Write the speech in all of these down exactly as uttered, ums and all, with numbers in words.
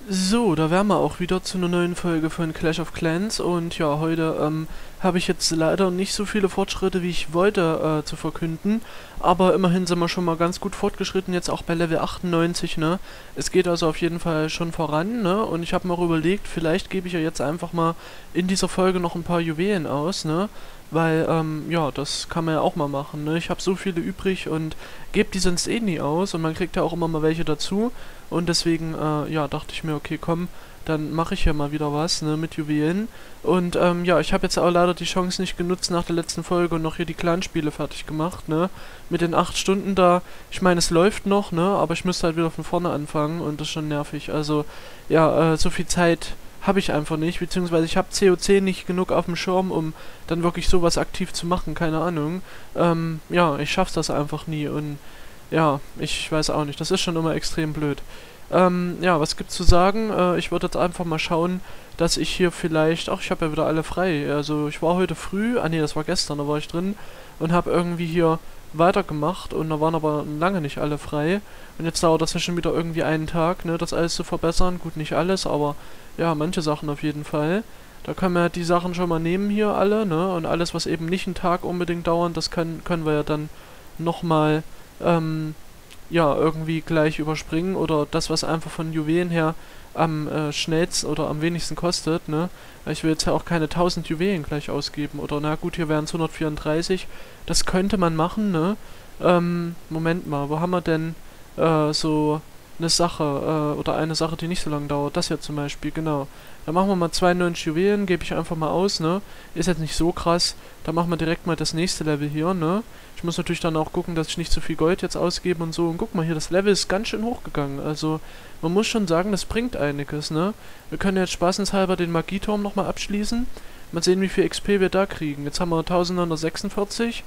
So, da wären wir auch wieder zu einer neuen Folge von Clash of Clans und ja, heute ähm, habe ich jetzt leider nicht so viele Fortschritte, wie ich wollte, äh, zu verkünden, aber immerhin sind wir schon mal ganz gut fortgeschritten, jetzt auch bei Level achtundneunzig, ne? Es geht also auf jeden Fall schon voran, ne? Und ich habe mir auch überlegt, vielleicht gebe ich ja jetzt einfach mal in dieser Folge noch ein paar Juwelen aus, ne? Weil, ähm, ja, das kann man ja auch mal machen, ne? Ich habe so viele übrig und gebe die sonst eh nie aus und man kriegt ja auch immer mal welche dazu. Und deswegen, äh, ja, dachte ich mir, okay, komm, dann mache ich ja mal wieder was, ne, mit Juwelen. Und, ähm, ja, ich habe jetzt auch leider die Chance nicht genutzt nach der letzten Folge und noch hier die Clanspiele fertig gemacht, ne. Mit den acht Stunden da, ich meine, es läuft noch, ne, aber ich müsste halt wieder von vorne anfangen und das ist schon nervig. Also, ja, äh, so viel Zeit habe ich einfach nicht, beziehungsweise ich habe C O C nicht genug auf dem Schirm, um dann wirklich sowas aktiv zu machen, keine Ahnung. Ähm, ja, ich schaff's das einfach nie und ja, ich weiß auch nicht. Das ist schon immer extrem blöd. Ähm, ja, was gibt's zu sagen? Äh, ich würde jetzt einfach mal schauen, dass ich hier vielleicht... Ach, ich habe ja wieder alle frei. Also ich war heute früh... Ah nee, das war gestern, da war ich drin. Und habe irgendwie hier weitergemacht. Und da waren aber lange nicht alle frei. Und jetzt dauert das ja schon wieder irgendwie einen Tag, ne, das alles zu verbessern. Gut, nicht alles, aber ja, manche Sachen auf jeden Fall. Da können wir die Sachen schon mal nehmen hier alle, ne? Und alles, was eben nicht einen Tag unbedingt dauern, das können, können wir ja dann nochmal ähm, ja, irgendwie gleich überspringen oder das, was einfach von Juwelen her am äh, schnellsten oder am wenigsten kostet, ne? Weil ich will jetzt ja auch keine tausend Juwelen gleich ausgeben oder na gut, hier wären es hundertvierunddreißig. Das könnte man machen, ne? Ähm, Moment mal, wo haben wir denn äh, so eine Sache äh, oder eine Sache, die nicht so lange dauert? Das hier zum Beispiel, genau. Da machen wir mal zweiundneunzig Juwelen, gebe ich einfach mal aus, ne? Ist jetzt nicht so krass. Da machen wir direkt mal das nächste Level hier, ne? Ich muss natürlich dann auch gucken, dass ich nicht zu viel Gold jetzt ausgebe und so. Und guck mal hier, das Level ist ganz schön hochgegangen. Also, man muss schon sagen, das bringt einiges, ne? Wir können jetzt spaßenshalber den Magieturm nochmal abschließen. Mal sehen, wie viel X P wir da kriegen. Jetzt haben wir neunzehnhundertsechsundvierzig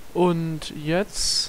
und jetzt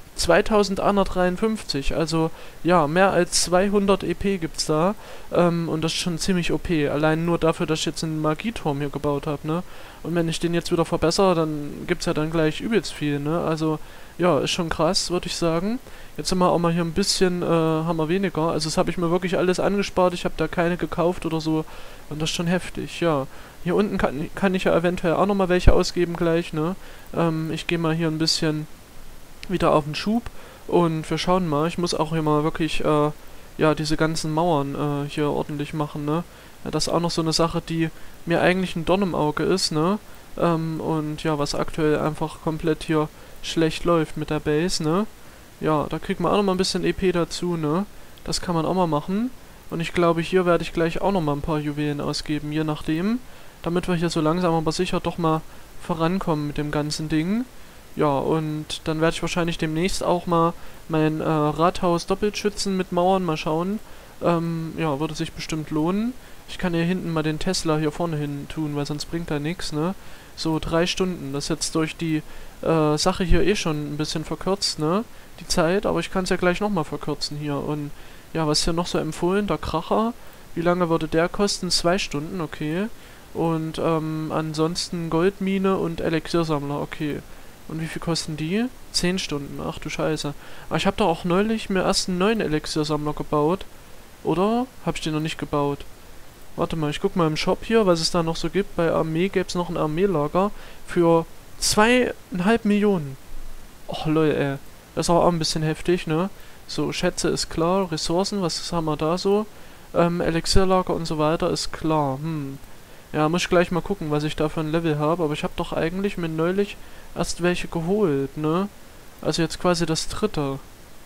zweitausendeinhundertdreiundfünfzig, also ja, mehr als zweihundert E P gibt's da, ähm, und das ist schon ziemlich O P, allein nur dafür, dass ich jetzt einen Magieturm hier gebaut habe, ne, und wenn ich den jetzt wieder verbessere, dann gibt's ja dann gleich übelst viel, ne, also ja, ist schon krass, würde ich sagen. Jetzt sind wir auch mal hier ein bisschen, äh, haben wir weniger, also das habe ich mir wirklich alles angespart, ich habe da keine gekauft oder so, und das ist schon heftig, ja. Hier unten kann, kann ich ja eventuell auch nochmal welche ausgeben gleich, ne, ähm, ich gehe mal hier ein bisschen wieder auf den Schub und wir schauen mal. Ich muss auch hier mal wirklich, äh, ja, diese ganzen Mauern äh, hier ordentlich machen, ne? Ja, das ist auch noch so eine Sache, die mir eigentlich ein Dorn im Auge ist, ne? Ähm, und ja, was aktuell einfach komplett hier schlecht läuft mit der Base, ne? Ja, da kriegt man auch noch mal ein bisschen E P dazu, ne? Das kann man auch mal machen. Und ich glaube, hier werde ich gleich auch noch mal ein paar Juwelen ausgeben, je nachdem. Damit wir hier so langsam aber sicher doch mal vorankommen mit dem ganzen Ding. Ja, und dann werde ich wahrscheinlich demnächst auch mal mein äh, Rathaus doppelt schützen mit Mauern, mal schauen. Ähm, ja, würde sich bestimmt lohnen. Ich kann hier hinten mal den Tesla hier vorne hin tun, weil sonst bringt er nichts, ne? So drei Stunden. Das ist jetzt durch die äh, Sache hier eh schon ein bisschen verkürzt, ne? Die Zeit, aber ich kann es ja gleich nochmal verkürzen hier. Und ja, was ist hier noch so empfohlen? Der Kracher. Wie lange würde der kosten? Zwei Stunden, okay. Und ähm, ansonsten Goldmine und Elixiersammler, okay. Und wie viel kosten die? Zehn Stunden, ach du Scheiße. Aber ich habe doch auch neulich mir erst einen neuen Elixiersammler gebaut. Oder? Hab ich den noch nicht gebaut? Warte mal, ich guck mal im Shop hier, was es da noch so gibt. Bei Armee gäbe es noch ein Armeelager für zweieinhalb Millionen. Och lol, ey. Das ist auch ein bisschen heftig, ne? So, Schätze ist klar, Ressourcen, was haben wir da so? Ähm, Elixierlager und so weiter ist klar, hm. Ja, muss ich gleich mal gucken, was ich da für ein Level habe. Aber ich habe doch eigentlich mir neulich erst welche geholt, ne? Also jetzt quasi das dritte.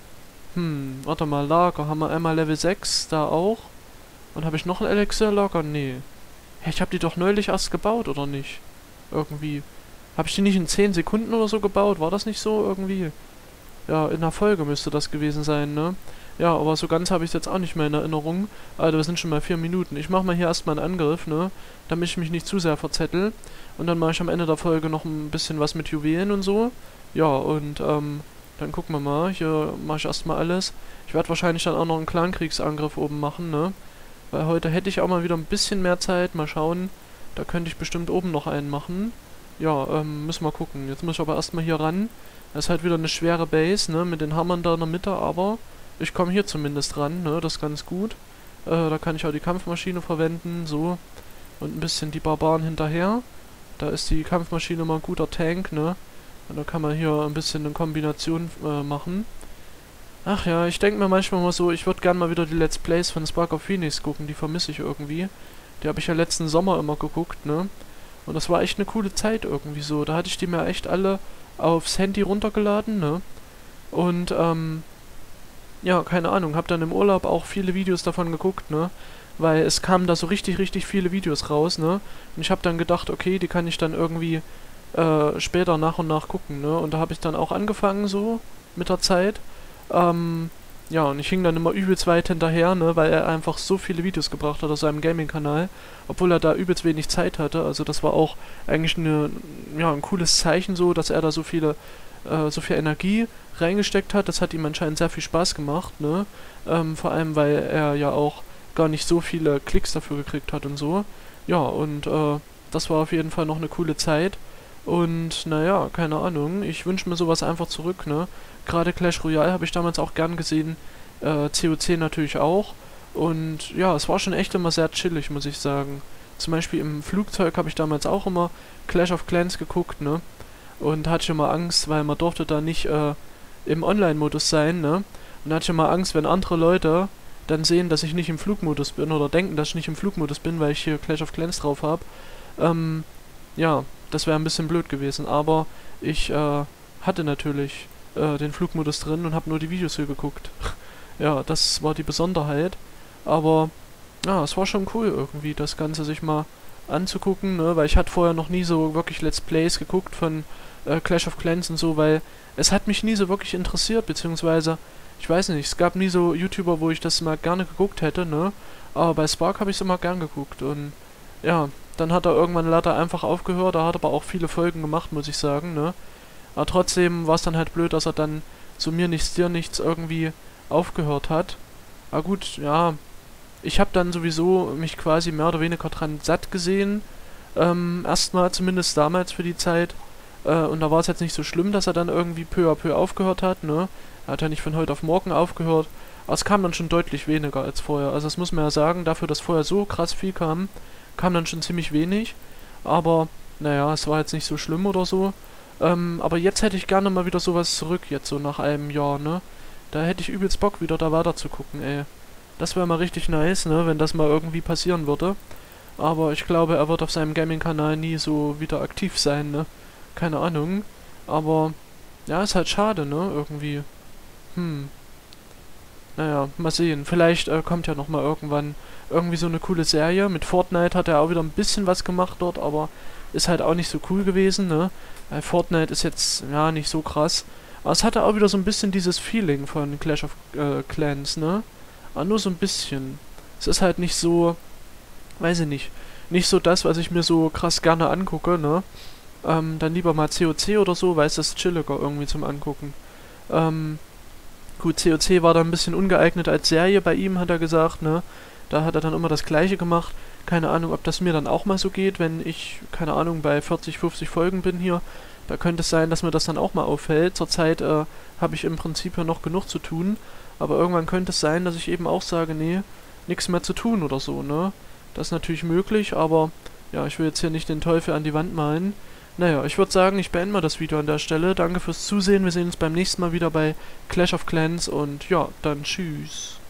Hm, warte mal, Lager. Haben wir einmal Level sechs, da auch. Und habe ich noch ein Elixierlager? Nee. Hä, ich habe die doch neulich erst gebaut, oder nicht? Irgendwie. Habe ich die nicht in zehn Sekunden oder so gebaut? War das nicht so irgendwie? Ja, in der Folge müsste das gewesen sein, ne? Ja, aber so ganz habe ich es jetzt auch nicht mehr in Erinnerung. Alter, wir sind schon mal vier Minuten. Ich mache mal hier erstmal einen Angriff, ne? Damit ich mich nicht zu sehr verzettel. Und dann mache ich am Ende der Folge noch ein bisschen was mit Juwelen und so. Ja, und ähm, dann gucken wir mal. Hier mache ich erstmal alles. Ich werde wahrscheinlich dann auch noch einen Clankriegsangriff oben machen, ne? Weil heute hätte ich auch mal wieder ein bisschen mehr Zeit. Mal schauen. Da könnte ich bestimmt oben noch einen machen. Ja, ähm, müssen wir gucken. Jetzt muss ich aber erstmal hier ran. Das ist halt wieder eine schwere Base, ne? Mit den Hammern da in der Mitte, aber ich komme hier zumindest ran, ne? Das ist ganz gut. Äh, da kann ich auch die Kampfmaschine verwenden, so. Und ein bisschen die Barbaren hinterher. Da ist die Kampfmaschine mal ein guter Tank, ne? Und da kann man hier ein bisschen eine Kombination äh, machen. Ach ja, ich denke mir manchmal mal so, ich würde gerne mal wieder die Let's Plays von Spark of Phoenix gucken, die vermisse ich irgendwie. Die habe ich ja letzten Sommer immer geguckt, ne? Und das war echt eine coole Zeit irgendwie so. Da hatte ich die mir echt alle aufs Handy runtergeladen, ne? Und, ähm, ja, keine Ahnung, hab dann im Urlaub auch viele Videos davon geguckt, ne? Weil es kamen da so richtig, richtig viele Videos raus, ne? Und ich hab dann gedacht, okay, die kann ich dann irgendwie äh, später nach und nach gucken, ne? Und da habe ich dann auch angefangen so mit der Zeit. Ähm, ja, und ich hing dann immer übelst weit hinterher, ne? Weil er einfach so viele Videos gebracht hat auf seinem Gaming-Kanal, obwohl er da übelst wenig Zeit hatte. Also das war auch eigentlich eine, ja, ein cooles Zeichen so, dass er da so viele äh, so viel Energie reingesteckt hat. Das hat ihm anscheinend sehr viel Spaß gemacht, ne? Ähm, vor allem, weil er ja auch gar nicht so viele Klicks dafür gekriegt hat und so. Ja, und äh, das war auf jeden Fall noch eine coole Zeit. Und naja, keine Ahnung, ich wünsche mir sowas einfach zurück, ne? Gerade Clash Royale habe ich damals auch gern gesehen, äh, C O C natürlich auch. Und ja, es war schon echt immer sehr chillig, muss ich sagen. Zum Beispiel im Flugzeug habe ich damals auch immer Clash of Clans geguckt, ne? Und hatte ich immer Angst, weil man durfte da nicht äh, im Online-Modus sein, ne? Und da hatte ich immer Angst, wenn andere Leute dann sehen, dass ich nicht im Flugmodus bin oder denken, dass ich nicht im Flugmodus bin, weil ich hier Clash of Clans drauf habe. Ähm, ja, das wäre ein bisschen blöd gewesen, aber ich äh, hatte natürlich äh, den Flugmodus drin und habe nur die Videos hier geguckt. Ja, das war die Besonderheit, aber ja, es war schon cool irgendwie, das Ganze sich mal anzugucken, ne, weil ich hatte vorher noch nie so wirklich Let's Plays geguckt von äh, Clash of Clans und so, weil es hat mich nie so wirklich interessiert, beziehungsweise ich weiß nicht, es gab nie so YouTuber, wo ich das mal gerne geguckt hätte, ne? Aber bei Spark habe ich es immer gern geguckt und ja, dann hat er irgendwann leider einfach aufgehört, er hat aber auch viele Folgen gemacht, muss ich sagen, ne? Aber trotzdem war es dann halt blöd, dass er dann so mir nichts, dir nichts irgendwie aufgehört hat. Aber gut, ja, ich habe dann sowieso mich quasi mehr oder weniger dran satt gesehen, ähm, erstmal zumindest damals für die Zeit. Äh, und da war es jetzt nicht so schlimm, dass er dann irgendwie peu à peu aufgehört hat, ne? Er hat ja nicht von heute auf morgen aufgehört, aber es kam dann schon deutlich weniger als vorher. Also das muss man ja sagen, dafür, dass vorher so krass viel kam, kam dann schon ziemlich wenig. Aber, naja, es war jetzt nicht so schlimm oder so. Ähm, aber jetzt hätte ich gerne mal wieder sowas zurück, jetzt so nach einem Jahr, ne? Da hätte ich übelst Bock, wieder da weiter zu gucken, ey. Das wäre mal richtig nice, ne, wenn das mal irgendwie passieren würde. Aber ich glaube, er wird auf seinem Gaming-Kanal nie so wieder aktiv sein, ne? Keine Ahnung. Aber, ja, ist halt schade, ne, irgendwie. Hm. Naja, mal sehen. Vielleicht äh, kommt ja nochmal irgendwann irgendwie so eine coole Serie. Mit Fortnite hat er auch wieder ein bisschen was gemacht dort, aber ist halt auch nicht so cool gewesen, ne? Weil Fortnite ist jetzt, ja, nicht so krass. Aber es hatte auch wieder so ein bisschen dieses Feeling von Clash of äh, Clans, ne? Aber nur so ein bisschen. Es ist halt nicht so, weiß ich nicht, nicht so das, was ich mir so krass gerne angucke, ne? Ähm, dann lieber mal C O C oder so, weil es ist chilliger irgendwie zum Angucken. Ähm, Gut, C O C war da ein bisschen ungeeignet als Serie bei ihm, hat er gesagt, ne? Da hat er dann immer das Gleiche gemacht. Keine Ahnung, ob das mir dann auch mal so geht, wenn ich, keine Ahnung, bei vierzig, fünfzig Folgen bin hier. Da könnte es sein, dass mir das dann auch mal auffällt. Zurzeit äh, habe ich im Prinzip ja noch genug zu tun. Aber irgendwann könnte es sein, dass ich eben auch sage, nee, nichts mehr zu tun oder so, ne? Das ist natürlich möglich, aber ja, ich will jetzt hier nicht den Teufel an die Wand malen. Naja, ich würde sagen, ich beende mal das Video an der Stelle. Danke fürs Zusehen. Wir sehen uns beim nächsten Mal wieder bei Clash of Clans und ja, dann tschüss.